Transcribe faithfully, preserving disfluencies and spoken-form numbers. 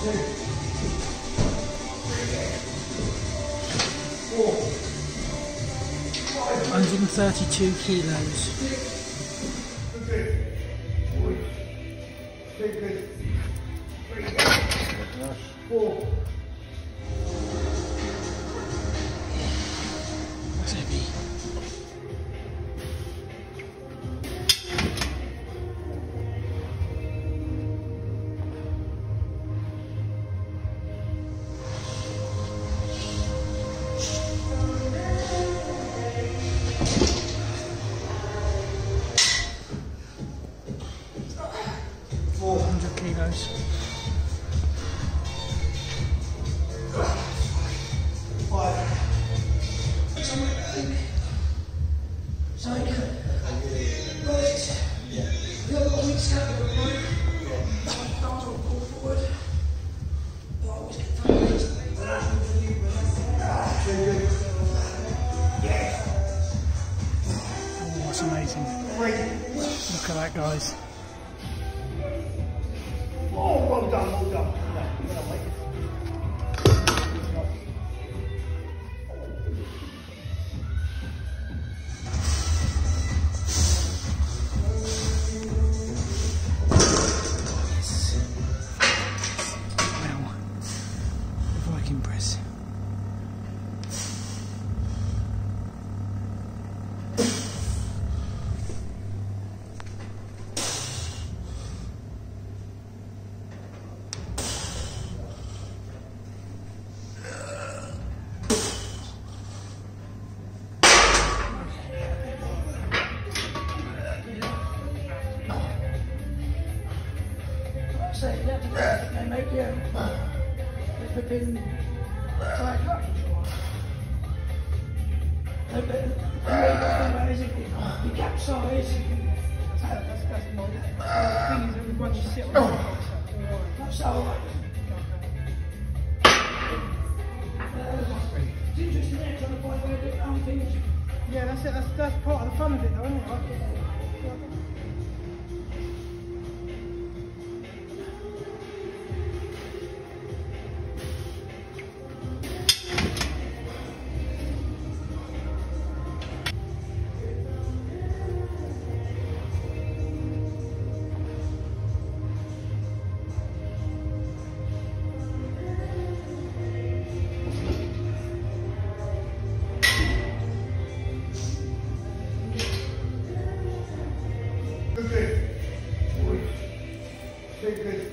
one hundred thirty-two kilos. That's heavy. four hundred kilos. Oh, that's amazing. Look at that, guys. Oh, well done, well done. Well done, mate. Wow. The Viking press. So you have to go, they make you a flipping flag up. They make you capsize. That's, that's not it. The thing is, everyone you sit on it. That's alright. It's interesting there trying to find a way to do your own things. Yeah, that's it. That's, that's part of the fun of it, though, isn't it? Good. Good.